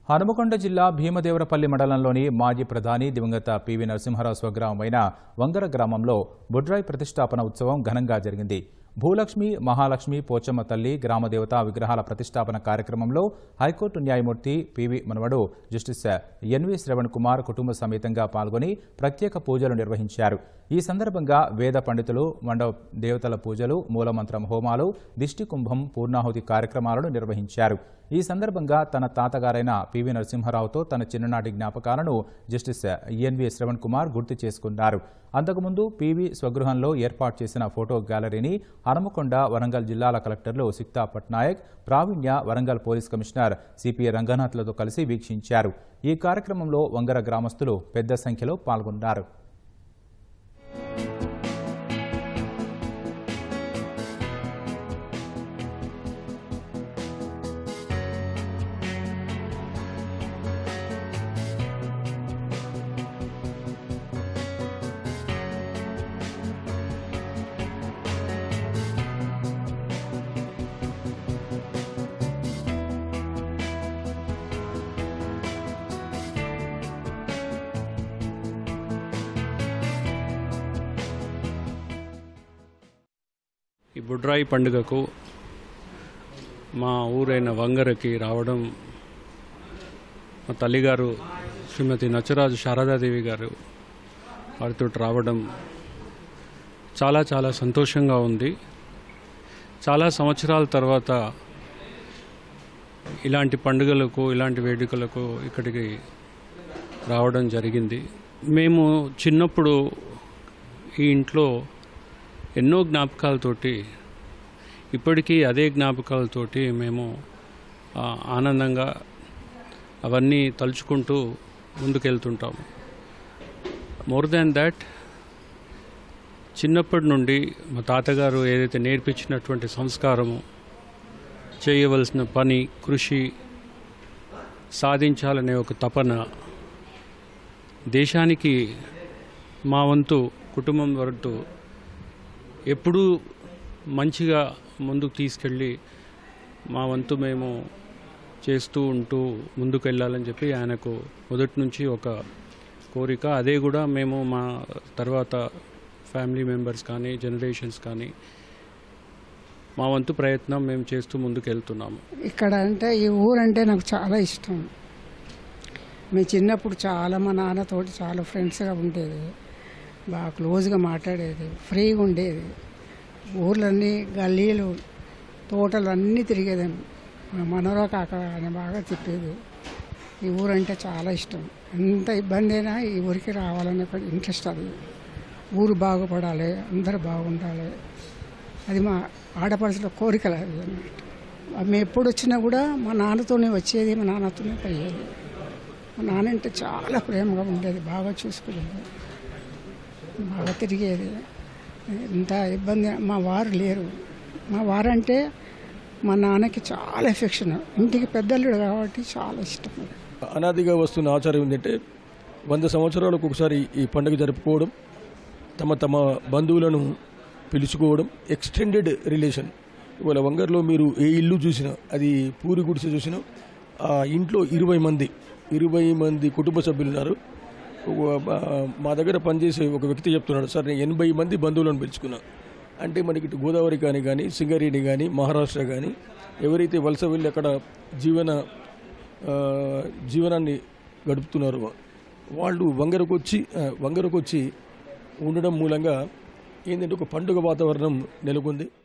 హనుమకొండ జిల్లా భీమదేవరపల్లి మండలంలోని మాజీ ప్రధాని దివంగత పివి నరసింహారావు స్వగ్రామమైన వంగర గ్రామంలో బుడ్రాయి ప్రతిష్టాపన ఉత్సవం ఘనంగా జరిగింది. భూలక్ష్మి, మహాలక్ష్మి, పోచమ్మ తల్లి, గ్రామదేవత విగ్రహాల ప్రతిష్టాపన కార్యక్రమంలో హైకోర్టు న్యాయమూర్తి పివి మనవడు జస్టిస్ ఎన్వి శ్రవణ్ కుమార్ కుటుంబ సమేతంగా పాల్గొని ప్రత్యేక పూజలు నిర్వహించారు. ఈ సందర్భంగా వేద పండితులు మండప దేవతల పూజలు, మూలమంత్రం హోమాలు, దిష్టి కుంభం, పూర్ణాహుతి కార్యక్రమాలను నిర్వహించారు. ఈ సందర్భంగా తన తాతగారైన పివి నరసింహారావుతో తన చిన్ననాటి జ్ఞాపకాలను జస్టిస్ ఎన్వి శ్రవణ్ కుమార్ గుర్తు చేసుకున్నారు. అంతకుముందు పివి స్వగృహంలో ఏర్పాటు చేసిన ఫోటో గ్యాలరీని హనుమకొండ, వరంగల్ జిల్లాల కలెక్టర్లు Sikta Patnaik, Praveenya, Warangal police commissioner CP రంగనాథ్లతో కలిసి వీక్షించారు. ఈ కార్యక్రమంలో వంగర గ్రామస్తులు పెద్ద సంఖ్యలో పాల్గొన్నారు. ఈ బుడ్రాయి పండుగకు మా ఊరైన వంగరకి రావడం, మా తల్లిగారు శ్రీమతి నచ్చరాజు శారదాదేవి గారు వారితో రావడం చాలా చాలా సంతోషంగా ఉంది. చాలా సంవత్సరాల తర్వాత ఇలాంటి పండుగలకు, ఇలాంటి వేడుకలకు ఇక్కడికి రావడం జరిగింది. మేము చిన్నప్పుడు ఈ ఇంట్లో ఎన్నో జ్ఞాపకాలతోటి, ఇప్పటికీ అదే జ్ఞాపకాలతోటి మేము ఆనందంగా అవన్నీ తలుచుకుంటూ ముందుకెళ్తుంటాము. మోర్ దాన్ దాట్, చిన్నప్పటి నుండి మా తాతగారు ఏదైతే నేర్పించినటువంటి సంస్కారము, చేయవలసిన పని, కృషి, సాధించాలనే ఒక తపన, దేశానికి మా వంతు, కుటుంబం వరకు ఎప్పుడూ మంచిగా ముందుకు తీసుకెళ్ళి మా వంతు మేము చేస్తూ ఉంటూ ముందుకు వెళ్ళాలని చెప్పి ఆయనకు మొదటి నుంచి ఒక కోరిక. అదే కూడా మేము మా తర్వాత ఫ్యామిలీ మెంబర్స్ కానీ, జనరేషన్స్ కానీ మా వంతు ప్రయత్నం మేము చేస్తూ ముందుకు వెళ్తున్నాము. ఇక్కడ అంటే ఈ ఊరంటే నాకు చాలా ఇష్టం. మేము చిన్నప్పుడు చాలా మా నాన్నతోటి చాలా ఫ్రెండ్స్గా ఉండేది, బాగా క్లోజ్గా మాట్లాడేది, ఫ్రీగా ఉండేది. ఊర్లన్నీ, గల్లీలు, తోటలు అన్నీ తిరిగేదాన్ని. మనోరా కాక అని బాగా చెప్పేది. ఈ ఊరంటే చాలా ఇష్టం. ఎంత ఇబ్బంది అయినా ఈ ఊరికి రావాలనే ఇంట్రెస్ట్. అది ఊరు బాగుపడాలి, అందరూ బాగుండాలి, అది మా ఆడపడుచుల కోరికలు అవి అన్నట్టు. మేము ఎప్పుడు వచ్చినా కూడా మా నాన్నతోనే వచ్చేది, మా నాన్నతోనే పోయేది. మా నాన్న అంటే చాలా ప్రేమగా ఉండేది, బాగా చూసుకునేది, బాగా తిరిగేది. ఇంత ఇబ్బంది. మా వారు లేరు. మా వారంటే మా నాన్నకి చాలా ఎఫెక్షన్. ఇంటికి పెద్దల్లుడు కాబట్టి చాలా ఇష్టం. అనాదిగా వస్తున్న ఆచారం ఏంటంటే 100 సంవత్సరాలకు ఒకసారి ఈ పండుగ జరుపుకోవడం, తమ తమ బంధువులను పిలుచుకోవడం, ఎక్స్టెండెడ్ రిలేషన్. ఇవాళ వంగర్లో మీరు ఏ ఇల్లు చూసినా, అది పూరి గుడిసె చూసినా, ఆ ఇంట్లో 20 మంది కుటుంబ సభ్యులు ఉన్నారు. మా దగ్గర పనిచేసే ఒక వ్యక్తి చెప్తున్నాడు, సార్ నేను 80 మంది బంధువులను పిలుచుకున్నా. అంటే మనకి ఇటు గోదావరి కానీ సింగరేణి కానీ, మహారాష్ట్ర కానీ, ఎవరైతే వలస వెళ్ళి అక్కడ జీవనాన్ని గడుపుతున్నారో వాళ్ళు వంగరకు వచ్చి ఉండడం మూలంగా ఏంటంటే ఒక పండుగ వాతావరణం నెలకొంది.